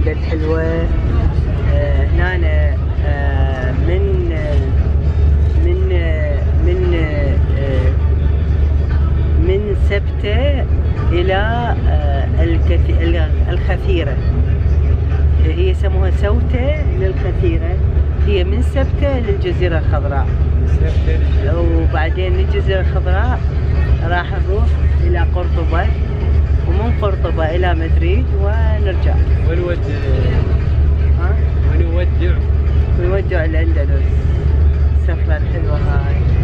القعدة الحلوة هنا من سبتة إلى الخثيرة. هي يسموها سوتة للخثيرة، هي من سبتة للجزيرة الخضراء، وبعدين من الجزيرة الخضراء راح نروح إلى قرطبة، ومن قرطبة إلى مدريد ونرجع ونودع الأندلس. السفرة الحلوة هاي.